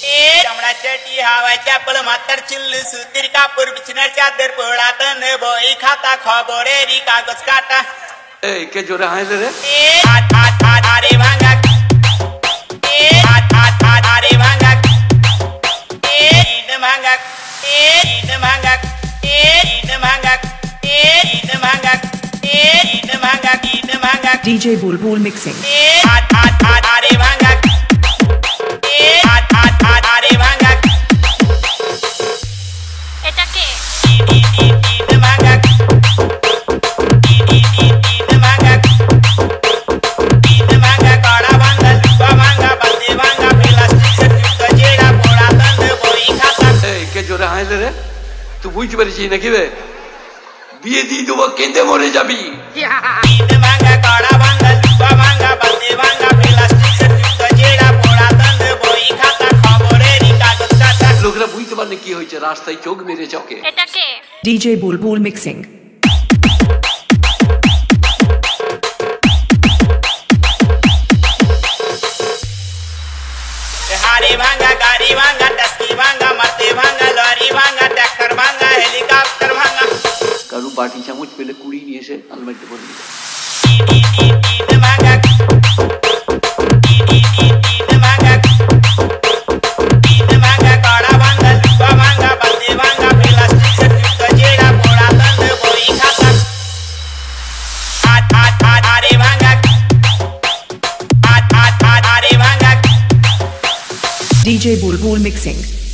चटी हवाच्या पळ मातर चिल्ल सुतीर कापूर बिछनर चादर पोळा तन बोई खाता खबरे री कागज काटा के जोरे हाय रे हाथ हाथ हाथ अरे भांगा हाथ हाथ हाथ अरे भांगा Eid भांगा Eid भांगा Eid भांगा Eid भांगा Eid भांगा Eid भांगा DJ Bulbul mixing. हाथ हाथ हाथ अरे भांगा हाथ हाथ हाथ अरे भांगा এটা কে ईद भांगा ईद भांगा ईद भांगा काड़ा भांगा लुबा भांगा बंदे भांगा प्लास्टिक से गजेड़ा पोड़ा तंद बोई खाता के जोरे हाय रे तू বুঝতে পারছিস নাকি রে বিয়ে দিয়ে দেবো কেঁদে মরে যাবি ईद भांगा काड़ा भांगा लुबा भांगा बंदे भांगा प्लास्टिक से गजेड़ा पोड़ा तंद बोई खाता खबरे री कागज काटा লোকরা বুঝতে পারে কি হয়েছে রাস্তায় চোখ মেরে চকে এটা কে DJ Bulbul mixing. हारी भांगा गाड़ी भांगा टस्की भांगा मरते भांगा लॉरी भांगा ट्रैक्टर भांगा हेलीकॉप्टर भांगा কারু বাটি চামচ পেলে কুড়ি নিয়ে এসে আলমারিতে ভরে দিল ईद भांगा ईद भांगा ईद भांगा काड़ा भांगा लुबा भांगा बंदे भांगा प्लास्टिक से गजेड़ा पोड़ा तंद बोई खाता हाथ हाथ हाथ अरे भांगा हाथ हाथ हाथ अरे भांगा DJ Bulbul mixing.